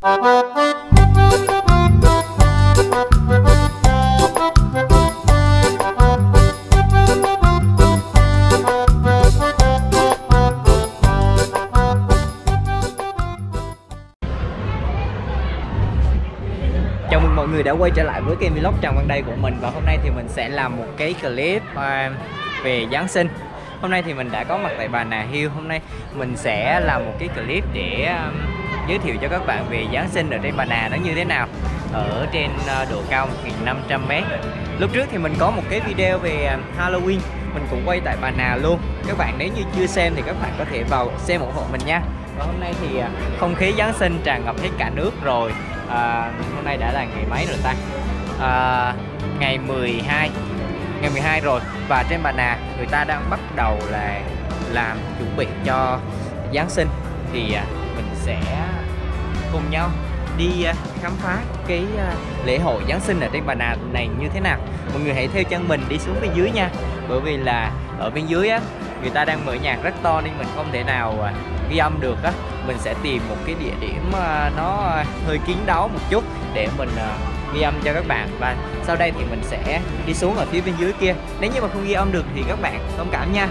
Chào mừng mọi người đã quay trở lại với kênh vlog Trần Văn Đây của mình. Và hôm nay thì mình sẽ làm một cái clip về Giáng sinh. Hôm nay thì mình đã có mặt tại Bà Nà Hills. Hôm nay mình sẽ làm một cái clip để giới thiệu cho các bạn về Giáng sinh ở trên Bà Nà nó như thế nào, ở trên độ cao 1500m. Lúc trước thì mình có một cái video về Halloween, mình cũng quay tại Bà Nà luôn. Các bạn nếu như chưa xem thì các bạn có thể vào xem ủng hộ mình nha. Và hôm nay thì không khí Giáng sinh tràn ngập hết cả nước rồi. Hôm nay đã là ngày mấy rồi ta? Ngày 12 rồi. Và trên Bà Nà người ta đang bắt đầu là làm chuẩn bị cho Giáng sinh. Thì mình sẽ cùng nhau đi khám phá cái lễ hội Giáng sinh ở trên Bà Nà này như thế nào. Mọi người hãy theo chân mình đi xuống bên dưới nha. Bởi vì là ở bên dưới á, người ta đang mở nhạc rất to nên mình không thể nào ghi âm được á. Mình sẽ tìm một cái địa điểm nó hơi kín đáo một chút để mình ghi âm cho các bạn. Và sau đây thì mình sẽ đi xuống ở phía bên dưới kia. Nếu như mà không ghi âm được thì các bạn thông cảm nha.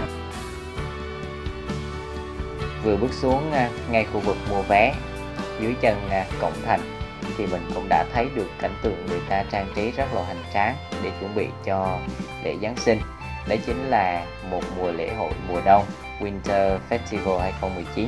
Vừa bước xuống ngay khu vực mua vé dưới chân cổng thành thì mình cũng đã thấy được cảnh tượng người ta trang trí rất là hoành tráng để chuẩn bị cho lễ Giáng sinh. Đấy chính là một mùa lễ hội mùa đông Winter Festival 2019.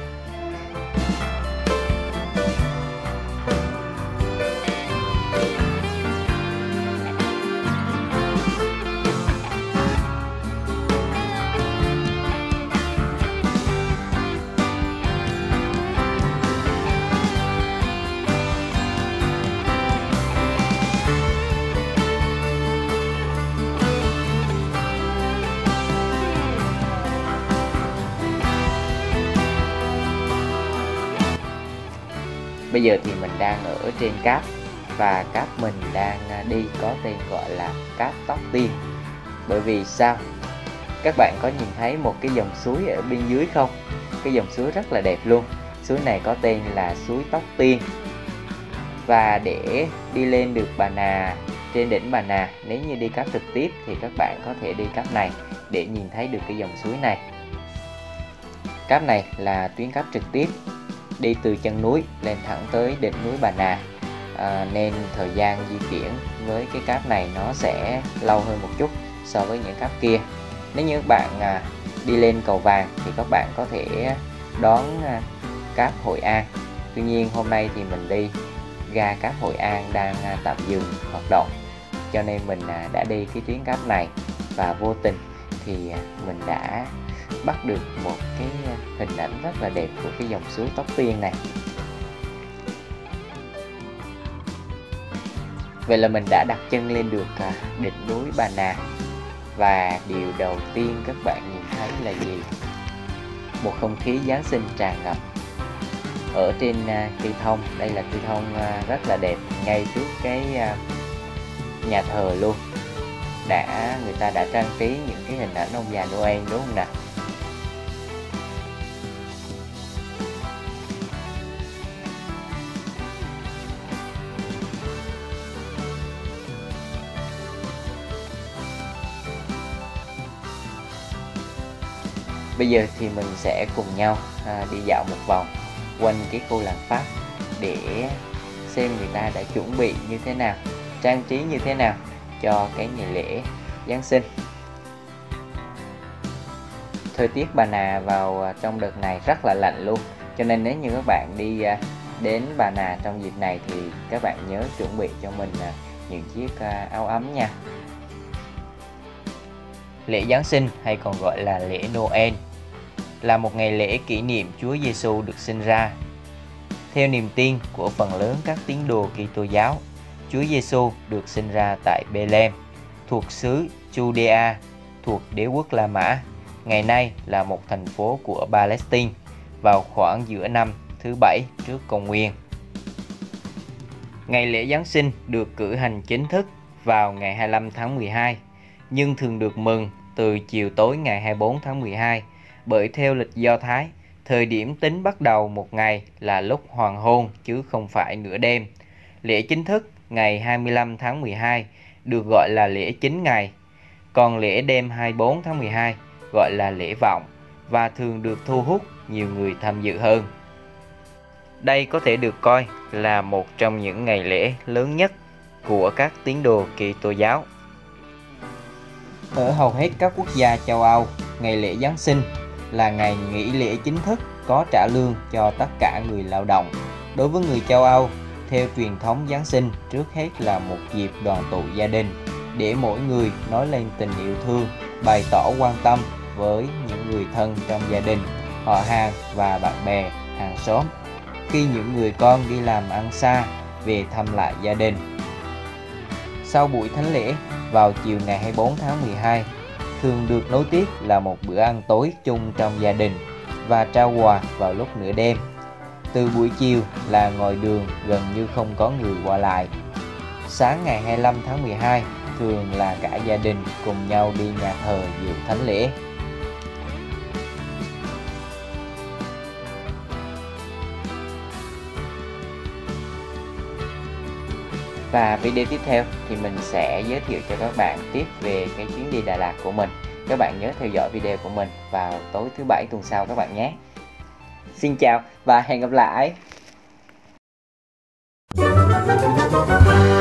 Bây giờ thì mình đang ở trên cáp và cáp mình đang đi có tên gọi là cáp Tóc Tiên. Bởi vì sao? Các bạn có nhìn thấy một cái dòng suối ở bên dưới không? Cái dòng suối rất là đẹp luôn. Suối này có tên là suối Tóc Tiên. Và để đi lên được Bà Nà, trên đỉnh Bà Nà, nếu như đi cáp trực tiếp thì các bạn có thể đi cáp này để nhìn thấy được cái dòng suối này. Cáp này là tuyến cáp trực tiếp đi từ chân núi lên thẳng tới đỉnh núi Bà Nà, nên thời gian di chuyển với cái cáp này nó sẽ lâu hơn một chút so với những cáp kia. Nếu như các bạn đi lên cầu Vàng thì các bạn có thể đón cáp Hội An. Tuy nhiên hôm nay thì mình đi ga cáp Hội An đang tạm dừng hoạt động, cho nên mình đã đi cái tuyến cáp này và vô tình thì mình đã bắt được một cái hình ảnh rất là đẹp của cái dòng suối Tóc Tiên này. Vậy là mình đã đặt chân lên được đỉnh núi Bà Nà. Và điều đầu tiên các bạn nhìn thấy là gì? Một không khí Giáng sinh tràn ngập ở trên cây thông. Đây là cây thông rất là đẹp ngay trước cái nhà thờ luôn. Người ta đã trang trí những cái hình ảnh ông già Noel đúng không nào? Bây giờ thì mình sẽ cùng nhau đi dạo một vòng quanh cái khu làng Pháp để xem người ta đã chuẩn bị như thế nào, trang trí như thế nào cho cái ngày lễ Giáng sinh. Thời tiết Bà Nà vào trong đợt này rất là lạnh luôn, cho nên nếu như các bạn đi đến Bà Nà trong dịp này thì các bạn nhớ chuẩn bị cho mình những chiếc áo ấm nha. Lễ Giáng sinh hay còn gọi là lễ Noel là một ngày lễ kỷ niệm Chúa Giêsu được sinh ra. Theo niềm tin của phần lớn các tín đồ Kitô giáo, Chúa Giêsu được sinh ra tại Bethlehem, thuộc xứ Judea, thuộc đế quốc La Mã, ngày nay là một thành phố của Palestine, vào khoảng giữa năm thứ 7 trước công nguyên. Ngày lễ Giáng sinh được cử hành chính thức vào ngày 25 tháng 12, nhưng thường được mừng từ chiều tối ngày 24 tháng 12, bởi theo lịch Do Thái, Thời điểm tính bắt đầu một ngày là lúc hoàng hôn chứ không phải nửa đêm. Lễ chính thức ngày 25 tháng 12 được gọi là lễ chính ngày, còn lễ đêm 24 tháng 12 gọi là lễ vọng và thường được thu hút nhiều người tham dự hơn. Đây có thể được coi là một trong những ngày lễ lớn nhất của các tín đồ Kitô giáo. Ở hầu hết các quốc gia châu Âu, ngày lễ Giáng sinh là ngày nghỉ lễ chính thức có trả lương cho tất cả người lao động. Đối với người châu Âu, theo truyền thống Giáng sinh trước hết là một dịp đoàn tụ gia đình để mỗi người nói lên tình yêu thương, bày tỏ quan tâm với những người thân trong gia đình, họ hàng và bạn bè, hàng xóm. Khi những người con đi làm ăn xa về thăm lại gia đình. Sau buổi thánh lễ vào chiều ngày 24 tháng 12, thường được nối tiếp là một bữa ăn tối chung trong gia đình và trao quà vào lúc nửa đêm. Từ buổi chiều là ngoài đường gần như không có người qua lại. Sáng ngày 25 tháng 12 thường là cả gia đình cùng nhau đi nhà thờ dự thánh lễ. Và video tiếp theo thì mình sẽ giới thiệu cho các bạn tiếp về cái chuyến đi Đà Lạt của mình. Các bạn nhớ theo dõi video của mình vào tối thứ Bảy tuần sau các bạn nhé. Xin chào và hẹn gặp lại.